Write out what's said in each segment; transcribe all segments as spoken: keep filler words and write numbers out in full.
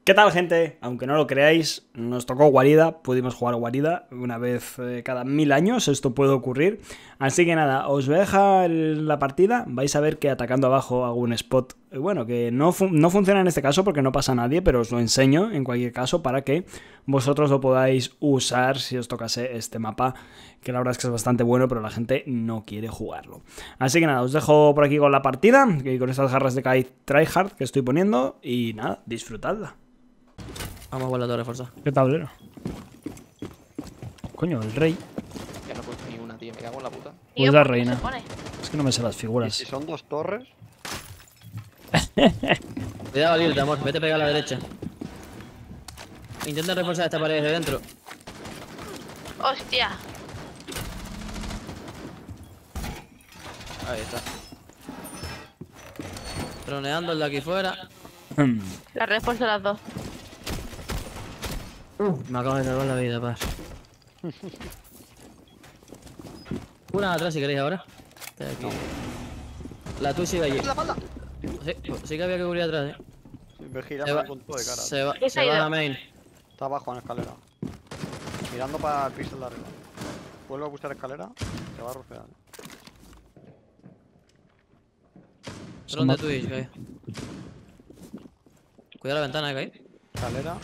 ¿Qué tal, gente? Aunque no lo creáis, nos tocó guarida, pudimos jugar guarida una vez eh, cada mil años, esto puede ocurrir. Así que nada, os voy a dejar la partida, vais a ver que atacando abajo hago un spot, eh, bueno, que no, fu no funciona en este caso porque no pasa nadie, pero os lo enseño en cualquier caso para que vosotros lo podáis usar si os tocase este mapa, que la verdad es que es bastante bueno, pero la gente no quiere jugarlo. Así que nada, os dejo por aquí con la partida, y con estas garras de Kite Tryhard que estoy poniendo, y nada, disfrutadla. Vamos con la torre, fuerza. ¿Qué tablero? Coño, el rey. Ya no he puesto ni una, tío. Me cago en la puta. Pues la reina. Es que no me sé las figuras. ¿Y si son dos torres? Cuidado, Lil, amor. Vete a pegar a la derecha. Intenta reforzar esta pared de dentro. ¡Hostia! Ahí está. Troneando el de aquí fuera. La refuerzo las dos. Uh, me acabo de salvar la vida, paz. Una atrás si queréis ahora. Estoy aquí. La tuya sigue allí. Sí, sí que había que cubrir atrás, eh. Sí, me gira Se va, con todo de cara. se va, ¿Qué se se ha va a ido? la main. Está abajo en la escalera. Mirando para el piso de arriba. Vuelve a buscar escalera. Se va a rufear. Dron de Twitch, que hay. Cuidado la ventana, que hay. Escalera.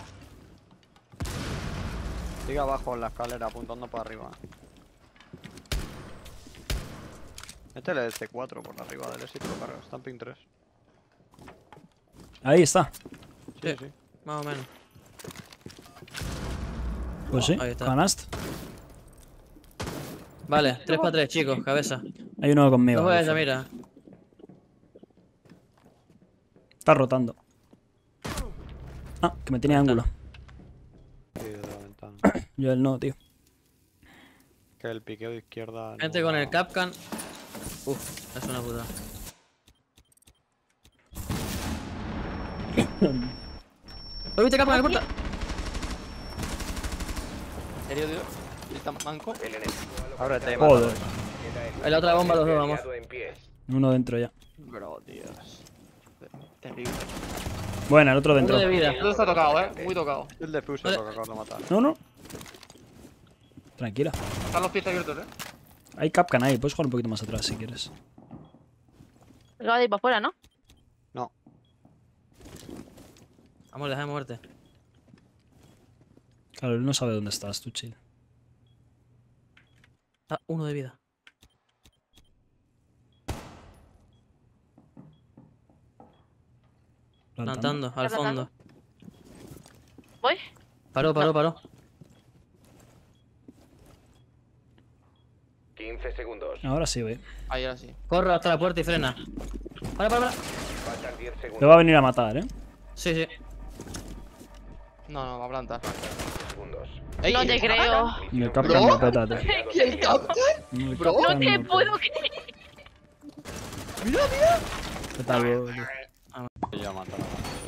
Sigue abajo en la escalera apuntando para arriba. Este es el C cuatro por arriba del éxito, carga. Stamping tres. Ahí está. Sí, Sí. sí. Más o menos. Pues sí, Ahí está. ganaste. Vale, tres para tres, chicos, cabeza. Hay uno conmigo. Coge ahí esa, fuera. mira. Está rotando. Ah, que me tiene ángulo. Sí, desde la ventana. Yo él no, tío. Que el piqueo de izquierda. Gente no- con el Capcan. Uf, es una puta. ¿Lo viste Capcan en la puerta? ¿En serio, tío? ¿Está manco? Ábrete, Joder. En la otra bomba los dos, vamos. Uno dentro ya. Bro, Dios. Terrible. Bueno, el otro Uno dentro. de vida. Esto está tocado, eh. Muy tocado. El defuse Vale. lo que acabo de matar. No, no. Tranquila. Están los pies abiertos, eh. Hay Capcan ahí, puedes jugar un poquito más atrás si quieres. Acaba de ir para afuera, ¿no? No. Vamos, deja de moverte. Claro, él no sabe dónde estás, tú chill. Está uno de vida. Plantando, al fondo. ¿Voy? Paró, paró, paró. quince segundos. Ahora sí, ve. Ahí, ahora sí. Corro hasta la puerta y frena. Para, para, para. Faltan diez Te segundos. va a venir a matar, ¿eh? Sí, sí. No, no, va a plantar. segundos. Ey, No te ¿el creo. Y el Capcan no peta, tío. ¿Y el Capcan? El Bro, Capcan No te no puedo peta. creer. Mira, mira. ¿Qué tal, bro? Ya mataron.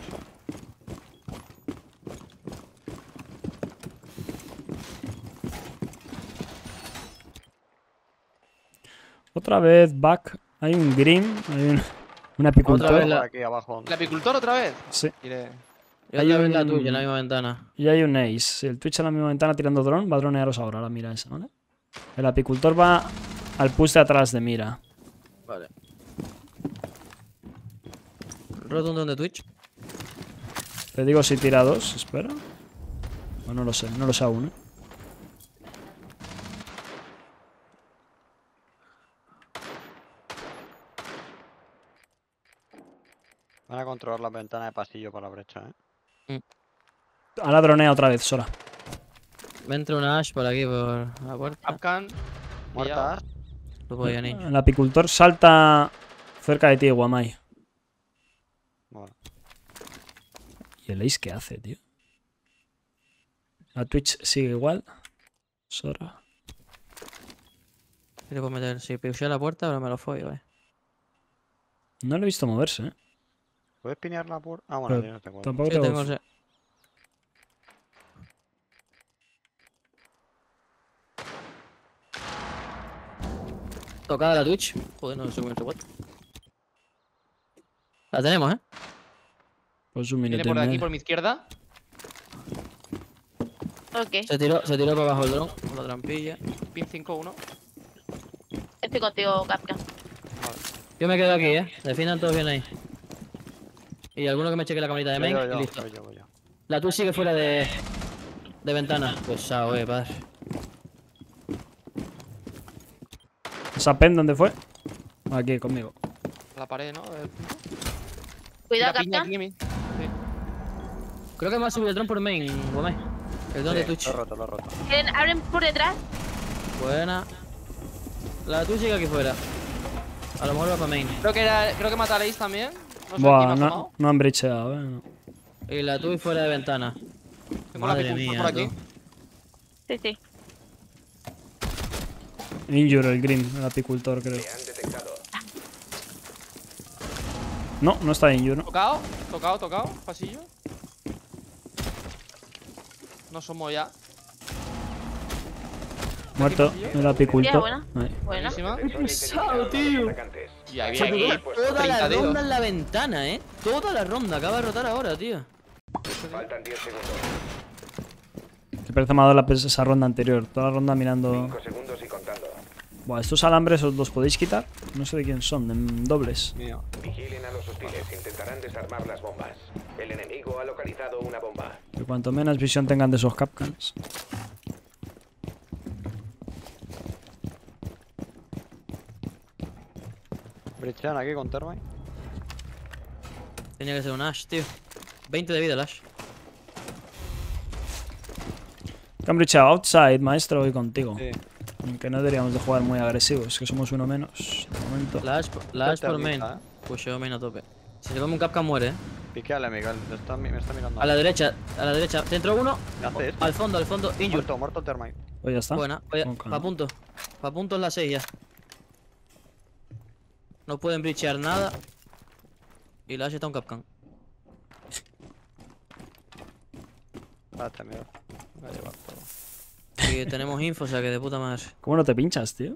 Otra vez, back. Hay un green, hay un, un apicultor. Otra vez Por la- aquí abajo. ¿El apicultor otra vez? Sí. Quiere... Y Hay otra vez la un- tuya en la misma ventana. Y hay un ace. Si el Twitch en la misma ventana tirando dron, va a dronearos ahora, la mira esa, ¿vale? El apicultor va al push de atrás de mira. Vale. Rotundo de Twitch. Te digo si tira dos, espera. O no lo sé, no lo sé aún, ¿eh? Van a controlar la ventana de pasillo para la brecha, eh. Ahora dronea otra vez, Sora. Me entra una Ash por aquí, por la puerta. Capcan. Muertas. No podía ni. El apicultor salta cerca de ti, Guamai. Bueno. ¿Y el ace qué hace, tío? La Twitch sigue igual. Sora. ¿Qué le puedo meter? Si puse la puerta, ahora me lo follo, eh. No lo he visto moverse, ¿eh? ¿Puedes pinear la puerta? Ah, bueno, Pero tienes este cuatro. Tampoco Sí, tengo... tengo ese. Tocada la Twitch. Joder, no sé cómo se puede. La tenemos, ¿eh? Pues un Viene minuto y por aquí, medio. por mi izquierda. Ok, Se tiró, se tiró para abajo el dron, con la trampilla. Pin cinco uno. estoy contigo, Capca. Yo me quedo aquí, eh. Defiendan todos bien ahí. Y alguno que me cheque la camarita de main Yo, y yo, listo. yo, yo, yo. La tú sigue fuera de. de ventana. Pesado, eh, padre. ¿Esa pen dónde fue? Aquí, conmigo. La pared, ¿no? El punto. Cuidado, La piña Capca. aquí, mi. Sí. Creo que me va a subir el dron por main, Gómez. El dron de Twitch. Lo he roto, lo he roto. Tienen- Abren por detrás. Buena. La tú sigue aquí fuera. A lo mejor va para main. Creo que, era, creo que mataréis también. No sé Buah, quién me ha no, tomado. no han brecheado, eh. no. Y la tú fuera de ventana. Tengo la Madre picultor mía, por aquí. tú. Sí, sí. Injure el green, el apicultor, creo. Le han detectado. No, no está injure, ¿no? Tocado, tocado, tocado. Pasillo. No somos ya. Muerto el apicultor. Ya, buena. Ahí. Bueno. Buenísima. pesado, tío. Atacantes. Y había Se aquí tiró pues, toda la treinta dedos. ronda en la ventana, eh. Toda la ronda. Acaba de rotar ahora, tío. Faltan diez segundos. Que parece me ha dado la pes- esa ronda anterior. Toda la ronda mirando. cinco segundos y contando. Buah, estos alambres os los podéis quitar. No sé de quién son, de mm, dobles. Mío. Vigilen a los hostiles. Intentarán desarmar las bombas. El enemigo ha localizado una bomba. Que cuanto menos visión tengan de esos capcans. Brechean aquí con Termite. Tenía que ser un Ash, tío. veinte de vida el Ash. Cambridge outside, maestro, voy contigo. Sí. Aunque no deberíamos de jugar muy agresivos, que somos uno menos. De momento. La Ash, la Ash por main. Termita, eh. Pusheo main a tope. Si le come un Capcan muere, eh. Piqueale, Miguel. Me está, me está mirando. A la derecha, a la derecha. Te entró uno. ¿Qué hace esto? Al fondo, al fondo. Injure. Muerto, muerto Termite. Pues ya está. Buena. Oye, Ok. pa' punto. Pa' punto en la seis ya. No pueden breachear nada. Y la Ash está un Capcan. Espérate, Miguel. Voy a llevar todo. Y tenemos info, o sea que de puta madre. ¿Cómo no te pinchas, tío?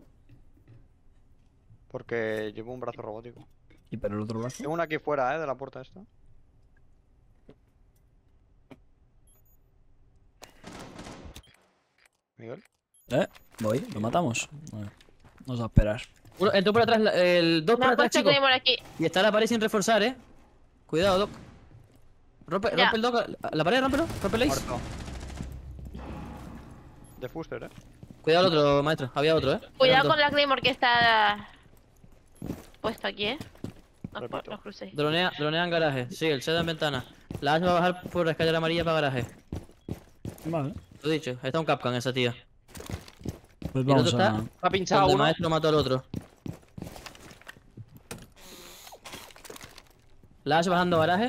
Porque llevo un brazo robótico. Y pero el otro brazo. Tengo una aquí fuera, eh, de la puerta esta. Miguel. Eh, voy, lo matamos. A ver, vamos a esperar. Uno, entró por atrás, la- el dos Me por han atrás, puesto chicos. Claymore aquí. Y está la pared sin reforzar, eh. Cuidado, Doc. Rompe, Ya. rompe el Doc. La pared, rómpelo. Rompe el ace. Muerto. De Fuster, eh. Cuidado el otro, maestro. Había otro, eh. Cuidado Eran con dos. la Claymore que está puesto aquí, eh. No, Repito. no crucéis. Dronea, dronea en garaje. Sí, el seda en ventana. La Ash va a bajar por la escalera amarilla para garaje. Vale. Lo he dicho. Está un Capcan esa tía. Pues Y el vamos otro a. está Ha pinchado donde uno. maestro mató al otro. La Ash bajando garaje.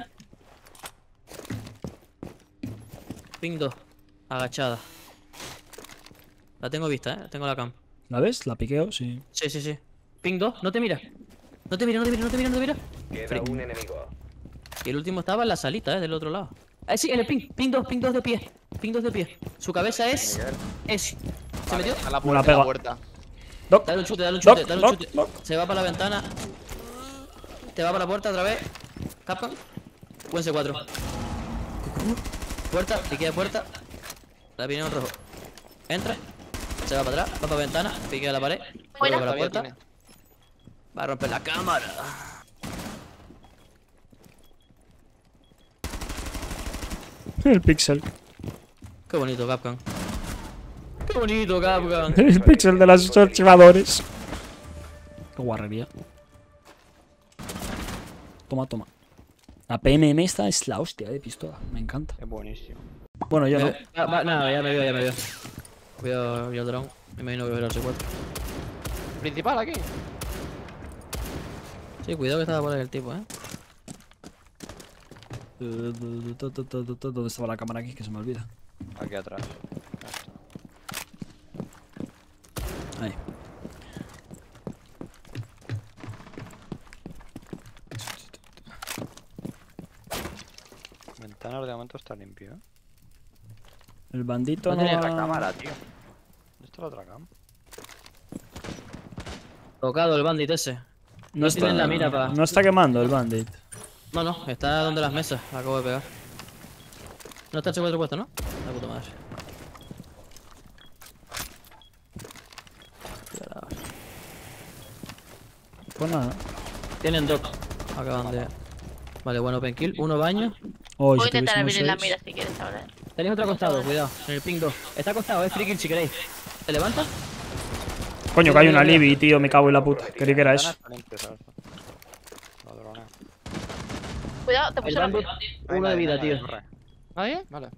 Ping dos. Agachada. La tengo vista, eh. Tengo la cam. ¿La ves? La piqueo, sí. Sí, sí, sí. Ping dos. No te mira. No te mira, no te mira, no te mira, no te mira. Queda Frick. un enemigo. Y el último estaba en la salita, eh, del otro lado. Ah, sí, en el ping. Ping dos, ping dos de pie. Ping dos de pie. Su cabeza es. Miguel. Es. ¿Se metió? A la Me la puerta, a pega. la puerta. Doc, Dale un chute, dale un Doc, chute, dale un Doc, chute. Doc. Se va para la ventana. Te va para la puerta otra vez. Capcan. Buen C cuatro. Puerta, piquea puerta. La viene en rojo. Entra. Se va para atrás, va para ventana, piquea la pared. Vuelve Buena. para la Todavía puerta. tiene. Va a romper la cámara. el pixel. Qué bonito, Capcan. Qué bonito, Capcan. El pixel de los archivadores. Qué guarrería. Toma, toma. La P M M esta es la hostia de pistola. Me encanta. Es buenísimo. Bueno, yo no. Me- va- va- Nada, ya me vio, ya me vio. Cuidado, yo el drone. Me imagino que verá el C cuatro. Principal aquí. Sí, cuidado que estaba por ahí el tipo, eh. ¿Dónde estaba la cámara aquí? Que se me olvida. Aquí atrás. Ahí. Ventanas de momento está limpio, ¿eh? El bandito No no. tiene va- La cámara, tío. ¿Dónde está la otra cam? Tocado el bandit ese. No está, tienen la mira pa- no está quemando el bandit. No, no, está donde las mesas. La acabo de pegar. No está el C cuatro puesto, ¿no? La puta madre. Pues nada. Tienen dos. Acaban de... Vale, bueno, open kill. Uno baño. Oh, Voy a si intentar tuviésemos abrir la seis. mira si quieres ahora. Tenéis otro acostado, cuidado. En el ping dos. Está acostado, es free kill si queréis. ¿Te levantas? Coño, que hay una Libby, tío, me cago en la puta. Creí que era eso. Está limpio, ¿sabes? Ladroneo. Cuidado, te El puse la bandit. Ahí Uno de nadie, vida, nadie, tío. corre. ¿Nadie? Vale.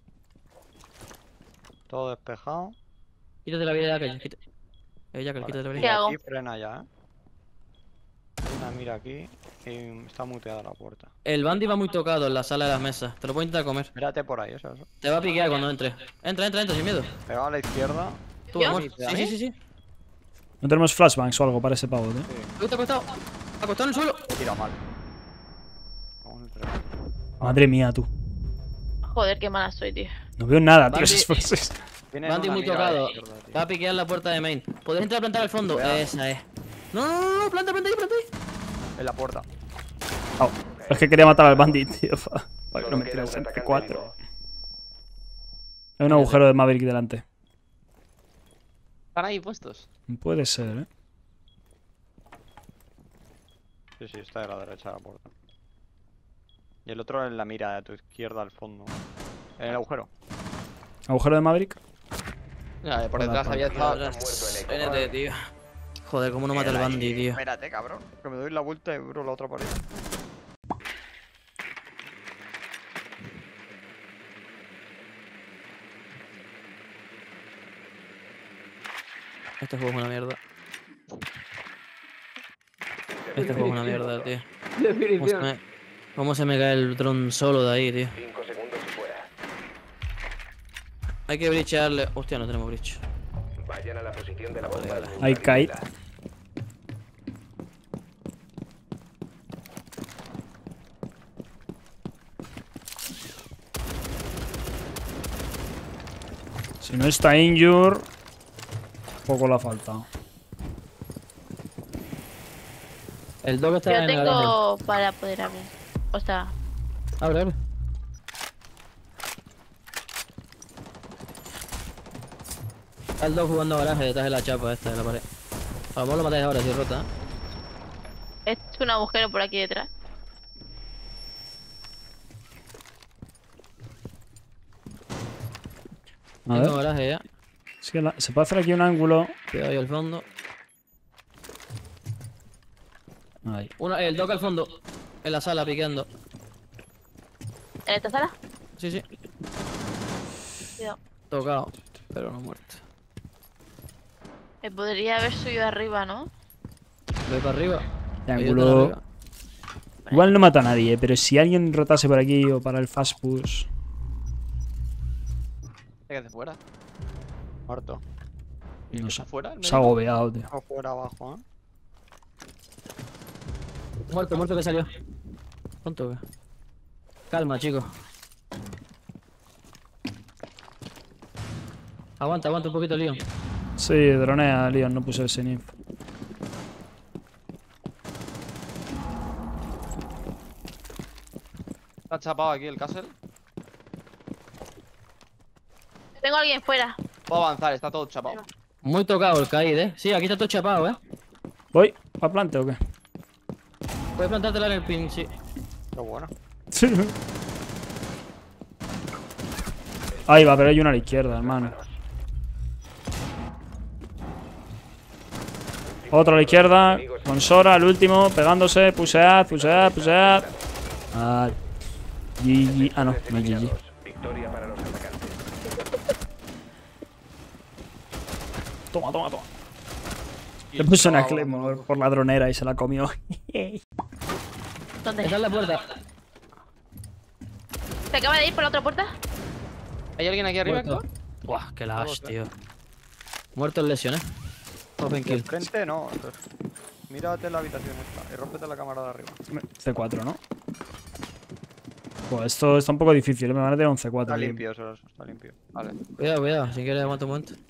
Todo despejado. Quítate la vida de la calle. Quita... Eh, Jackal, Vale. quítate la ¿Qué vida. hago? Aquí frena ya, ¿eh? Hay una mira aquí y está muteada la puerta. El bandit va muy tocado en la sala de las mesas. Te lo puedo intentar comer. Mírate por ahí, ¿sabes? Te va a piquear cuando entre. Entra, entra, entra, sin miedo. Pegado a la izquierda. Tú, ¿Yo? amor. ¿A Sí, mí? sí, sí, sí. No tenemos flashbangs o algo para ese pavo, tío. ¿Lo está acostado? Acostado en el suelo. Tira mal. Vamos a entrar. Madre mía, tú. Joder, qué mala soy, tío. No veo nada, tío. Bandit. Esos flashes. Tienen Bandit una muy mira a la tocado. izquierda, tío. Va a piquear la puerta de main. ¿Podéis entrar a plantar al fondo? Cuidado. Esa es. No, no, no, no, planta, planta ahí, planta ahí. En la puerta. Au. Es que quería matar al bandit, tío. pa- Para que no Solo me queda tiras un en atacante P cuatro. vivo. Hay un agujero de Maverick delante. Están ahí puestos. Puede ser, eh. Sí, sí, está de la derecha de la puerta. Y el otro en la mira de tu izquierda al fondo. En el agujero. ¿Agujero de Maverick? Mira, por Hola, detrás Paco. había estado. muerto en N T, tío. Joder, cómo no mata el bandit, tío. Espérate, cabrón. Que me doy la vuelta y abro la otra pared. Este juego es una mierda. Este juego es una mierda, tío. ¿Cómo se me, cómo se me cae el dron solo de ahí, tío? Cinco segundos y fuera. Hay que breacharle. Hostia, no tenemos breach. Vayan a la posición de la bomba. vale. Ahí cae. Si no está injure, poco le ha faltado. El dog está Yo en el garaje. tengo para poder abrir. O sea, Abre, abre. Está el dog jugando a garaje detrás de la chapa esta de la pared. A lo mejor lo matáis ahora si es rota, ¿eh? es un agujero por aquí detrás. A Tengo ver, garaje ya. es que la- se puede hacer aquí un ángulo. Cuidado ahí al fondo. Ahí. Una, el dog al fondo. En la sala piqueando. ¿En esta sala? Sí, sí. Cuidado. Tocado. Pero no muerto. Me podría haber subido arriba, ¿no? Voy para arriba. De Ahí ángulo. está arriba. Igual no mata a nadie, pero si alguien rotase por aquí o para el fast push. ¿Qué hace fuera? Muerto. No ¿Está sé. fuera? ¿El Se ha médico? agobiado, tío. Afuera, abajo, ¿eh? Muerto, muerto que salió. ¿Cuánto que? Calma, chicos. Aguanta, aguanta un poquito, Leon. Sí, dronea, Leon, no puse el Zenith. Está chapado aquí el castle. Tengo a alguien fuera. Puedo avanzar, está todo chapado. Muy tocado el caíd, eh. Sí, aquí está todo chapado, eh. ¿Voy? ¿Para plante o qué? Puedes plantártela en el pin, sí. Qué bueno. Sí. Ahí va, pero hay una a la izquierda, hermano. Otro a la izquierda, con Sora, el último, pegándose, pusead, pusead, pusead. Ah, G G. Ah, no, no es G G. Victoria para los atacantes. Toma, toma, toma. Le puso una Claymore por la dronera y se la comió. ¿Dónde? Está en la puerta. ¿Se acaba de ir por la otra puerta? ¿Hay alguien aquí arriba? Muerto. Héctor? Buah, qué lash, tío. Muerto en lesión, eh. Open De kill. frente no. entonces, mírate la habitación esta y rómpete la cámara de arriba. C cuatro, ¿no? Pues esto está un poco difícil, ¿eh? Me van a tirar un C cuatro. Está tío. limpio, eso, está limpio. Vale. Cuidado, cuidado. Si quieres, aguanta un momento.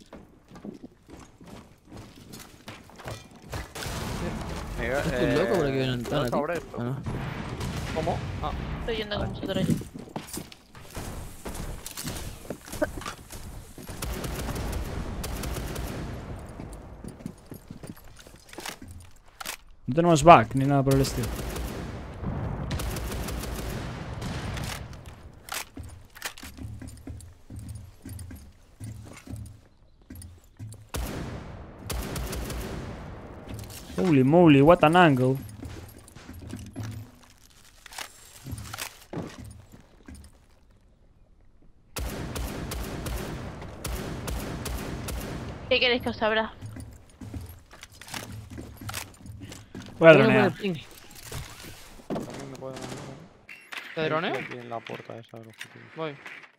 Miguel, Estoy eh, loco por aquí en la ventana, ¿no tío. sobre esto? Ah, no. ¿Cómo? Ah, Estoy yendo con vosotros. No tenemos back ni nada por el estilo. Holy moly, what an angle. ¿Qué queréis que os abra? Voy a Uno por dronear. el ping. También me puede dar. ¿Te droneo? Aquí en la puerta esa del objetivo. Voy.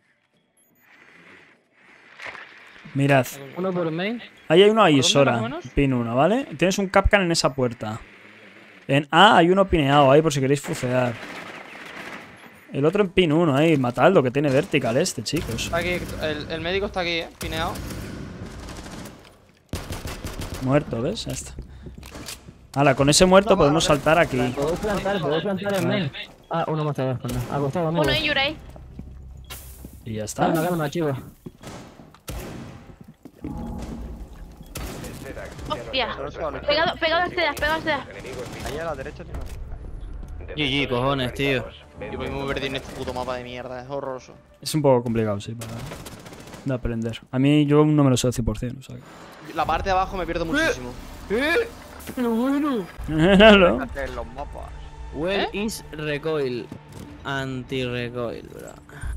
Mirad. Uno por main. Ahí hay uno ahí, ¿Por dónde, Sora. más o menos? Pin uno, ¿vale? Tienes un Capcan en esa puerta. En A hay uno pineado ahí por si queréis fucear. El otro en pin uno ahí. Matadlo, que tiene vertical este, chicos. Está aquí, el, el médico está aquí, eh, pineado. Muerto, ¿ves? Ya está. Hala, con ese muerto podemos saltar aquí. Puedo plantar, puedo plantar en main. Ah, uno más tarde. Acostado, amigo. Uno en Yurei. Y ya Calma, está. calma, chivo. Hostia. Pero eso, al- Pegado, pegado a sedas, pegado a sedas. Ahí a la derecha tiene. G G, cojones, tío. Y voy muy perdido en este puto mapa de mierda, es horroroso. Es un poco complicado, sí, para de aprender. A mí yo no me lo sé al cien por cien, o sea que... La parte de abajo me pierdo muchísimo. Pero bueno. Míralo. Fíjate en los mapas. Well is recoil. Anti-recoil, bro.